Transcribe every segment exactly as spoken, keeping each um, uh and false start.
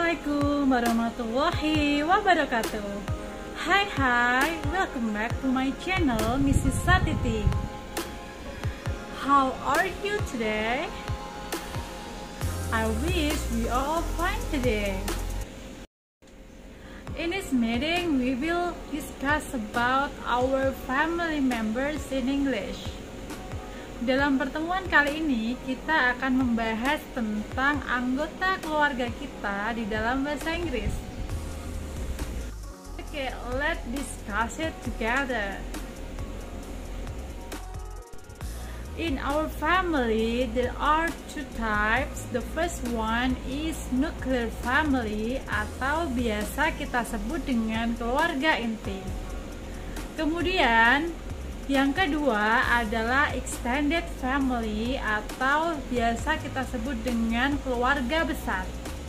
Assalamualaikum warahmatullahi wabarakatuh. Hai hai, welcome back to my channel Missus Satiti. How are you today? I wish we are all fine today. In this meeting, we will discuss about our family members in English. Dalam pertemuan kali ini, kita akan membahas tentang anggota keluarga kita di dalam bahasa Inggris. Oke, okay, let's discuss it together. In our family, there are two types. The first one is nuclear family atau biasa kita sebut dengan keluarga inti. Kemudian, yang kedua adalah extended family atau biasa kita sebut dengan keluarga besar.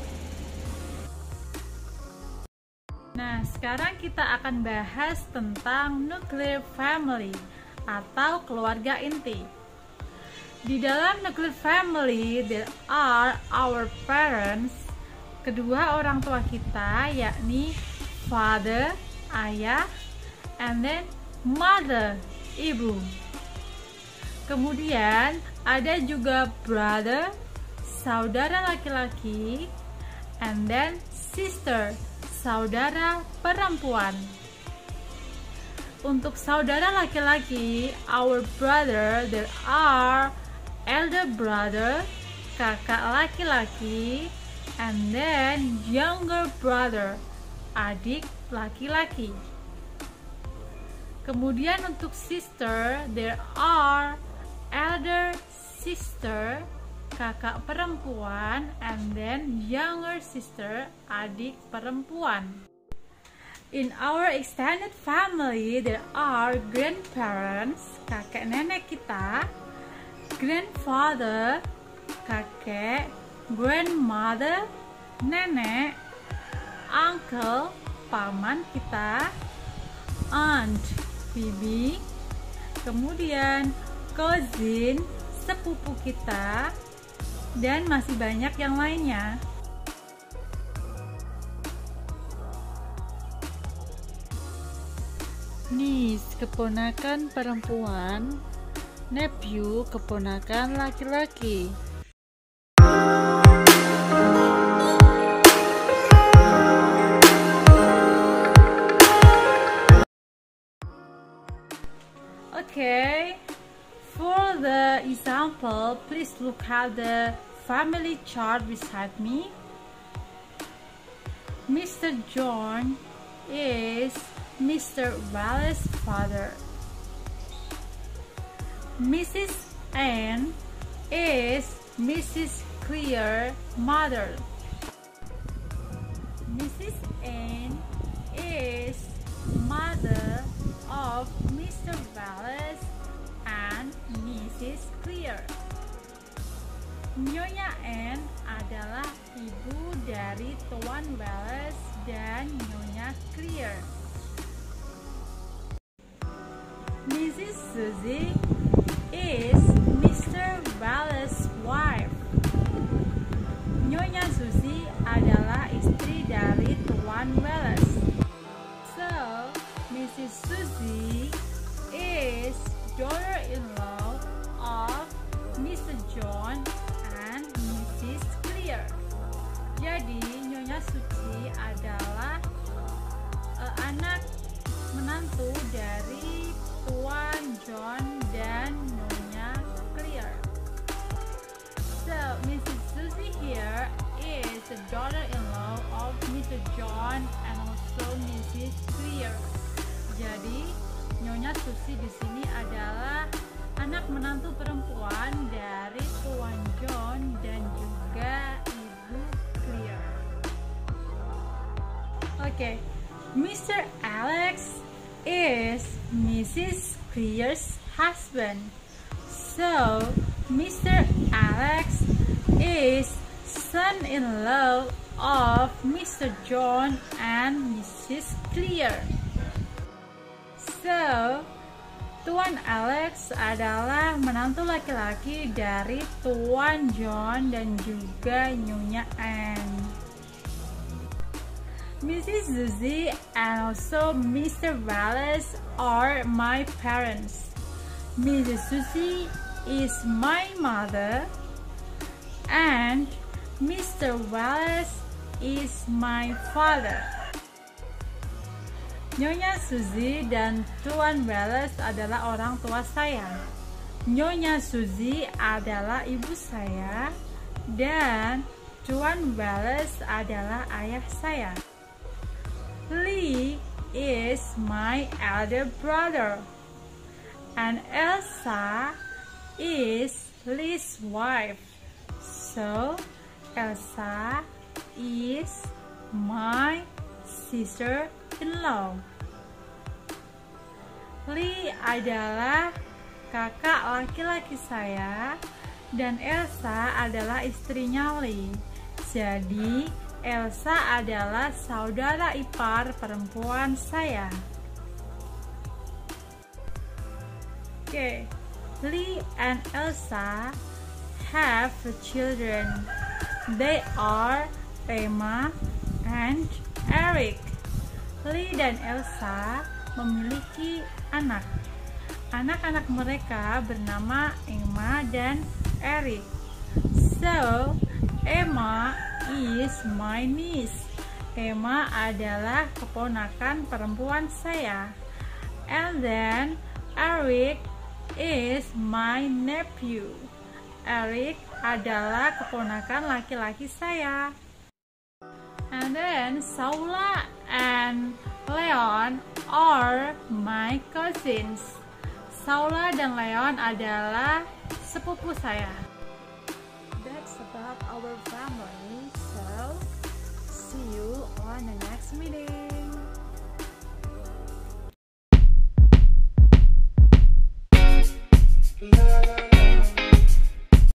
Nah, sekarang kita akan bahas tentang nuclear family atau keluarga inti. Di dalam nuclear family, there are our parents, kedua orang tua kita, yakni father, ayah, and then mother, ibu. Kemudian ada juga brother, saudara laki-laki, and then sister, saudara perempuan. Untuk saudara laki-laki, our brother, there are elder brother, kakak laki-laki, and then younger brother, adik laki-laki. Kemudian untuk sister, there are elder sister, kakak perempuan, and then younger sister, adik perempuan. In our extended family, there are grandparents, kakek nenek kita, grandfather, kakek, grandmother, nenek, uncle, paman kita, aunt, bibi, kemudian cousin, sepupu kita, dan masih banyak yang lainnya. Niece, keponakan perempuan, nephew, keponakan laki-laki. Okay, for the example, please look at the family chart beside me. Mister John is Mister Wallace's father. Missus Anne is Missus Clare's mother. Missus Anne is mother of Mister Wallace and Missus Clare. Nyonya Anne adalah ibu dari Tuan Wallace dan Nyonya Clare. Missus Susie is Mister Wallace's wife. Nyonya Susie adalah istri dari Tuan Wallace. So, Missus Susie is daughter-in-law of Mister John and Missus Clare. Jadi, Nyonya Susie adalah uh, anak menantu dari Tuan John dan Nyonya Clare. So, Missus Susie here is the daughter-in-law of Mister John and also Missus Clare. Jadi, Nyonya Susie di sini adalah anak menantu perempuan dari Tuan John dan juga Ibu Clare. Oke, okay. Mister Alex is Missus Clare's husband. So, Mister Alex is son-in-law of Mister John and Missus Clare. So, Tuan Alex adalah menantu laki-laki dari Tuan John dan juga Nyonya Anne. Missus Suzy and also Mister Wallace are my parents. Missus Suzy is my mother and Mister Wallace is my father. Nyonya Suzy dan Tuan Wallace adalah orang tua saya. Nyonya Suzy adalah ibu saya dan Tuan Wallace adalah ayah saya. Lee is my elder brother and Elsa is Lee's wife. So Elsa is my sister-in-law. Lee adalah kakak laki-laki saya dan Elsa adalah istrinya Lee. Jadi Elsa adalah saudara ipar perempuan saya. Oke, okay. Lee and Elsa have children. They are Emma and Eric. Lee dan Elsa memiliki anak. Anak-anak mereka bernama Emma dan Eric. So, Emma is my niece. Emma adalah keponakan perempuan saya. And then Eric is my nephew. Eric adalah keponakan laki-laki saya. And then Saula and Leon are my cousins. Saula dan Leon adalah sepupu saya. That's about our family.